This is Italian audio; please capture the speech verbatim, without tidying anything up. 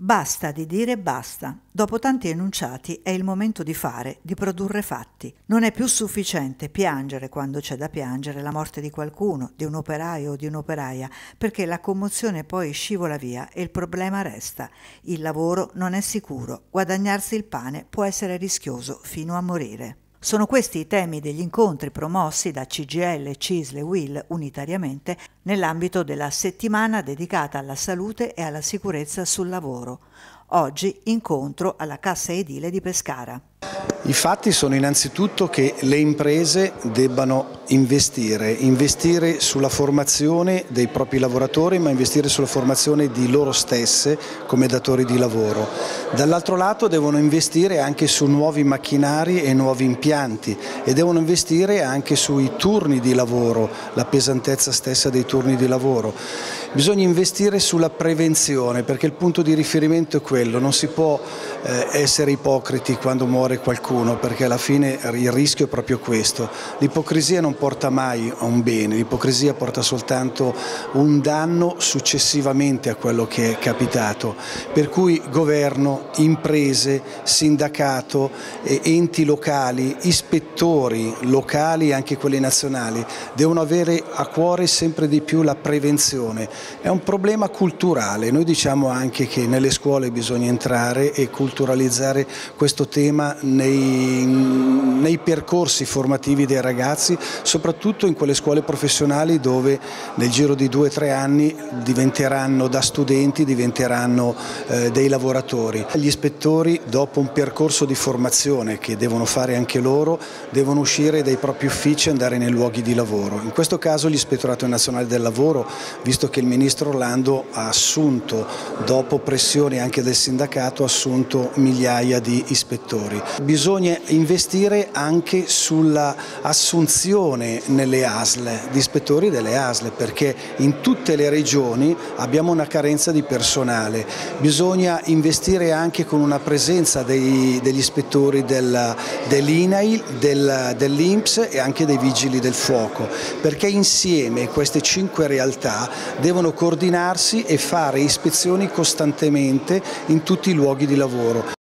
Basta di dire basta. Dopo tanti enunciati è il momento di fare, di produrre fatti. Non è più sufficiente piangere quando c'è da piangere la morte di qualcuno, di un operaio o di un'operaia, perché la commozione poi scivola via e il problema resta. Il lavoro non è sicuro, guadagnarsi il pane può essere rischioso fino a morire. Sono questi i temi degli incontri promossi da C G I L, C I S L e U I L unitariamente nell'ambito della settimana dedicata alla salute e alla sicurezza sul lavoro. Oggi incontro alla Cassa Edile di Pescara. I fatti sono innanzitutto che le imprese debbano investire, investire sulla formazione dei propri lavoratori, ma investire sulla formazione di loro stesse come datori di lavoro. Dall'altro lato devono investire anche su nuovi macchinari e nuovi impianti e devono investire anche sui turni di lavoro, la pesantezza stessa dei turni di lavoro. Bisogna investire sulla prevenzione perché il punto di riferimento è quello, non si può eh, essere ipocriti quando muore qualcuno perché alla fine il rischio è proprio questo. L'ipocrisia non porta mai a un bene, l'ipocrisia porta soltanto un danno successivamente a quello che è capitato. Per cui governo, imprese, sindacato, enti locali, ispettori locali e anche quelli nazionali devono avere a cuore sempre di più la prevenzione. È un problema culturale, noi diciamo anche che nelle scuole bisogna entrare e culturalizzare questo tema nei, nei percorsi formativi dei ragazzi, soprattutto in quelle scuole professionali dove nel giro di due o tre anni diventeranno da studenti, diventeranno eh, dei lavoratori. Gli ispettori dopo un percorso di formazione che devono fare anche loro, devono uscire dai propri uffici e andare nei luoghi di lavoro. In questo caso l'Ispettorato Nazionale del Lavoro, visto che il Ministro Orlando ha assunto, dopo pressioni anche del sindacato, ha assunto migliaia di ispettori. Bisogna investire anche sulla assunzione nelle A S L, di ispettori delle A S L, perché in tutte le regioni abbiamo una carenza di personale. Bisogna investire anche con una presenza dei, degli ispettori del, dell'I N A I L, del, dell'I N P S e anche dei vigili del fuoco, perché insieme queste cinque realtà devono coordinarsi e fare ispezioni costantemente in tutti i luoghi di lavoro.